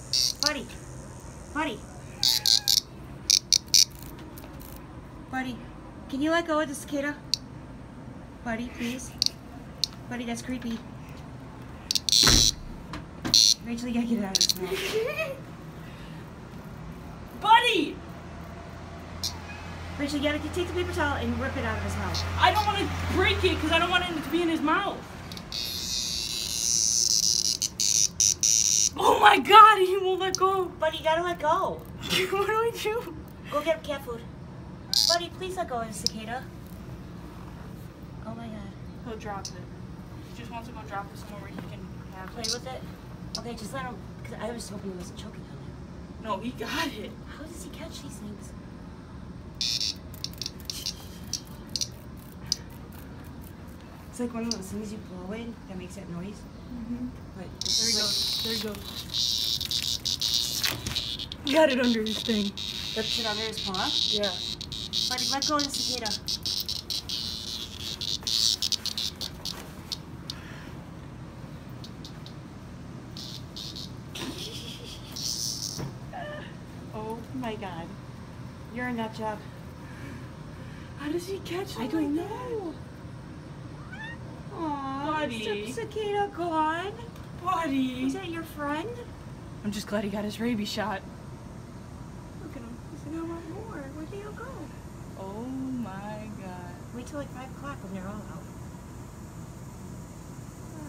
Buddy. Buddy. Buddy. Can you let go of the cicada? Buddy, please. Buddy, that's creepy. Rachel, you gotta get it out of his mouth. Buddy! Rachel, you gotta take the paper towel and rip it out of his mouth. I don't want to break it because I don't want it to be in his mouth. Oh my god, he won't let go. Buddy, you gotta let go. What do I do? Go get him cat food. Buddy, please let go of the cicada. Oh my god. He'll drop it. He just wants to go drop it somewhere where he can have Play it. with it? Okay, just let him, because I was hoping he wasn't choking on it. No, he got it. How does he catch these things? It's like one of those things you blow in that makes that noise. But There he goes. There he goes. Got it under his thing. That's it under his paw? Yeah. Buddy, let go of the cicada. Oh my god. You're a nut job. How does he catch it? I don't know. Aww, Buddy. cicada gone. Buddy. Is that your friend? I'm just glad he got his rabies shot. Look at him. He's like, I want more. Where'd they all go? Oh my god. Wait till like 5 o'clock when they're all out.